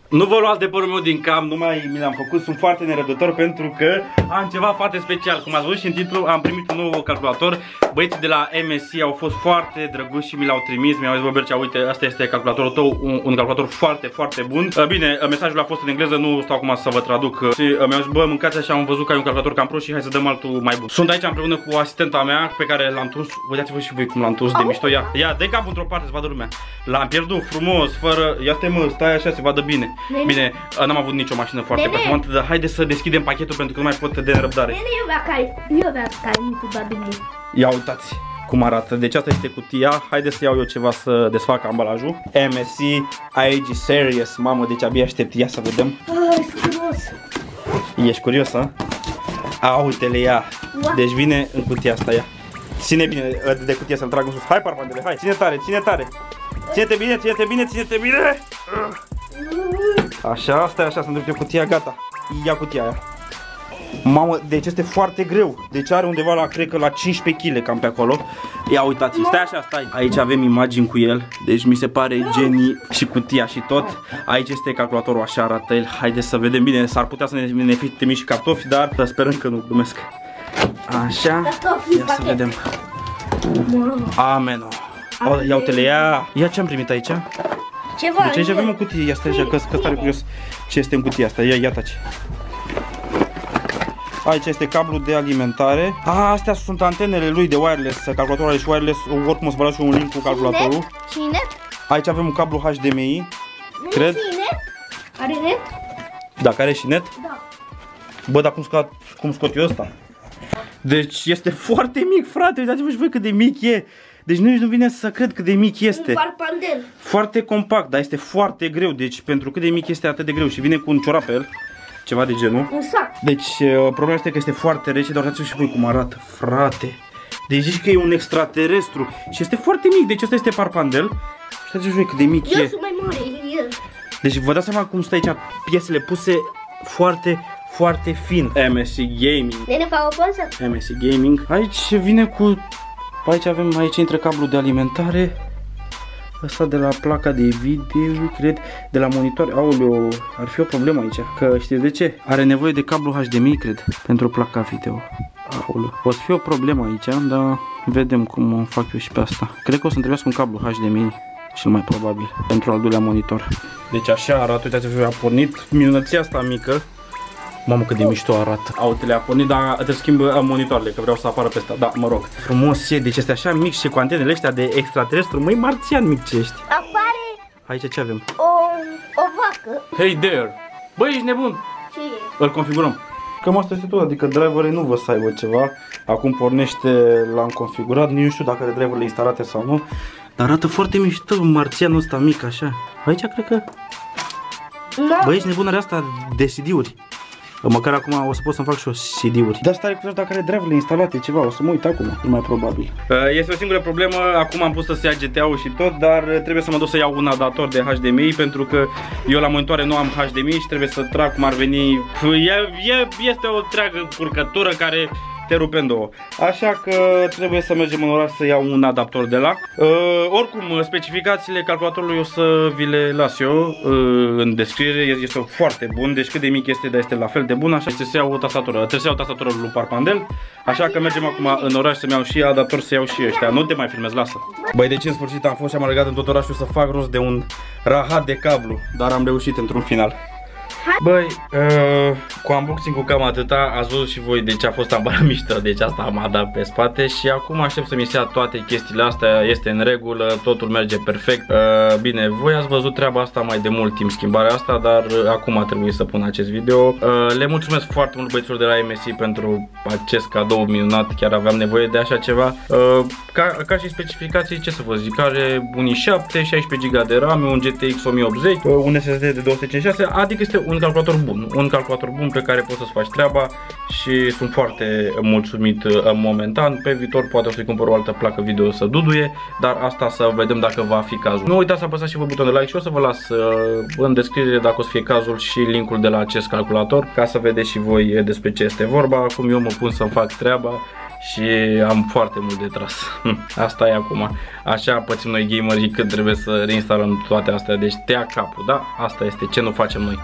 Nu vă luați de părul meu din cam, nu mai mi l-am făcut, sunt foarte nerăbdător pentru că am ceva foarte special. Cum ați văzut și în titlu, am primit un nou calculator. Băieții de la MSI au fost foarte drăguți și mi l-au trimis. Mi-au zis, bă, Bercea, uite, asta este calculatorul tău, un calculator foarte, foarte bun. Bine, mesajul a fost în engleză, nu stau acum să vă traduc. Și mi-au zis, bă, mâncați așa, am văzut că ai un calculator cam pro și hai să dăm altul mai bun. Sunt aici împreună cu asistenta mea pe care l-am tuns. Uitați-vă și voi cum l-am tuns de mișto. Ia, dă capul într-o parte să vadă lumea. L-am pierdut frumos, fără... Ia stai, mă, stai așa, se vadă bine. Bine, n-am avut nicio mașină foarte performantă, dar haide să deschidem pachetul pentru că nu mai pot de nerăbdare. Eu vreau care nu tu da bine. Ia uitați cum arată. Deci asta este cutia. Haide să iau eu ceva să desfac ambalajul. MSI AEG Series. Mamă, deci abia aștept. Ia să vedem. Frumos. Ești curios, a? A, uite-le, ia. Deci vine în cutia asta, ia. Ține bine de cutie să-l trag în sus. Hai, parfandele, hai, ține tare, ține tare. Ține-te bine, ține-te bine, ține-te bine. Așa, asta e așa, să îndrept eu cutia, gata. Ia cutia aia. Mamă, deci este foarte greu. Deci are undeva la, cred că la 15 kg cam pe acolo. Ia uitați, stai așa, stai. Aici avem imagini cu el. Deci mi se pare genii și cutia și tot. Aici este calculatorul, așa arată el. Haideți să vedem bine, s-ar putea să ne fie trimis și cartofi, dar sperăm că nu, glumesc. Așa, ia să vedem. Amen. Ia uite-le, ia ce am primit aici. Ceva. Deci aici avem o cutie, ia stai așa, că stare curios ce este în cutia asta. Ia taci. Aici este cablul de alimentare. Astea sunt antenele lui de wireless, calculatorul are și wireless. Oricum o să vă las și un link cu calculatorul. Cine? Aici avem un cablu HDMI. Cred. Are net? Dacă are și net? Da. Bă, dar cum scot eu ăsta? Deci este foarte mic, frate. Uitați-vă și voi cât de mic e. Deci nici nu vine să cred cât de mic este. Un parpandel. Foarte compact, dar este foarte greu. Deci pentru cât de mic este atât de greu. Și vine cu un ciorap pe el. Ceva de genul. Un sac. Deci problema este că este foarte rece, dar uitați-vă și voi cum arată, frate. Deci zici că e un extraterestru. Și este foarte mic, deci ăsta este parpandel. Și uitați-vă și voi cât de mic e. Eu sunt mai mare, el. Deci vă dați seama cum stă aici piesele puse foarte, foarte fin. MSI Gaming. Nene, fac o poză? MSI Gaming. Aici vine cu... Aici avem, aici intră cablul de alimentare. Asta de la placa de video, cred, de la monitor. Aoleu, ar fi o problemă aici. Că știți de ce? Are nevoie de cablu HDMI, cred, pentru placa video. Aoleu. O să fie o problemă aici, dar vedem cum o fac eu și pe asta. Cred că o să-mi trebuiască un cablu HDMI, cel mai probabil, pentru al doilea monitor. Deci așa arată, uitați-vă, a pornit minunăția asta mică. Mamă, cât de mișto arată. Autele a pornit, dar trebuie să schimb monitoarele, că vreau să apară pe ăsta. Da, mă rog. Frumos e, deci este așa mic și cu antenele astea de extraterestru, măi, marțian mic ce ești. Apare Aici ce avem? o vacă. Hey there! Băi, ești nebun? Ce e? Îl configurăm. Cam asta este tot, adică driverele nu vă să aibă ceva. Acum pornește, l-am configurat, nu știu dacă are driverele instalate sau nu. Dar arată foarte mișto, marțianul ăsta mic, așa. Aici cred că... Băi, ești nebun, are asta de CD-uri. Măcar acum o să pot să-mi fac și o CD-uri. Dar stai cu dacă are driverele instalate ceva, o să mă uit acum, e mai probabil. Este o singură problemă, acum am pus să se ia GTA-ul și tot, dar trebuie să mă duc să iau un adaptor de HDMI, pentru că eu la monitoare nu am HDMI și trebuie să trag cum ar veni. Este o întreagă curcătură care te rupe în două. Așa că trebuie să mergem în oraș să iau un adaptor de la. Oricum, specificațiile calculatorului o să vi le las eu în descriere. Este foarte bun, deci cât de mic este, dar este la fel de bun. Așa că să iau o tastatură. Trebuie să iau tastatura lui Parpandel. Așa că mergem acum în oraș să-mi iau și adaptor, să iau și ăștia. Nu te mai filmez, lasă. Băi, deci în sfârșit am fost și am alergat în tot orașul să fac rost de un rahat de cablu, dar am reușit într-un final. Băi, cu unboxing-ul cam atâta, ați văzut și voi, deci a fost ambală mișto, deci asta am dat pe spate și acum aștept să-mi se ia toate chestiile astea, este în regulă, totul merge perfect. Bine, voi ați văzut treaba asta mai de mult timp, schimbarea asta, dar acum a trebuit să pun acest video. Le mulțumesc foarte mult băieților de la MSI pentru acest cadou minunat, chiar aveam nevoie de așa ceva. Ca și specificații, ce să vă zic, are un i7, 16 GB de RAM, un GTX 1080, un SSD de 256, adică este un calculator bun pe care poți să-ți faci treaba și sunt foarte mulțumit momentan. Pe viitor poate o să-i cumpăr o altă placă video să duduie, dar asta să vedem dacă va fi cazul. Nu uitați să apăsați și voi butonul de like și o să vă las în descriere dacă o să fie cazul și linkul de la acest calculator ca să vedeți și voi despre ce este vorba. Acum eu mă pun să-mi fac treaba și am foarte mult de tras. Asta e acum. Așa pățim noi gamerii când trebuie să reinstalăm toate astea. Deci te ia capul, da? Asta este ce nu facem noi.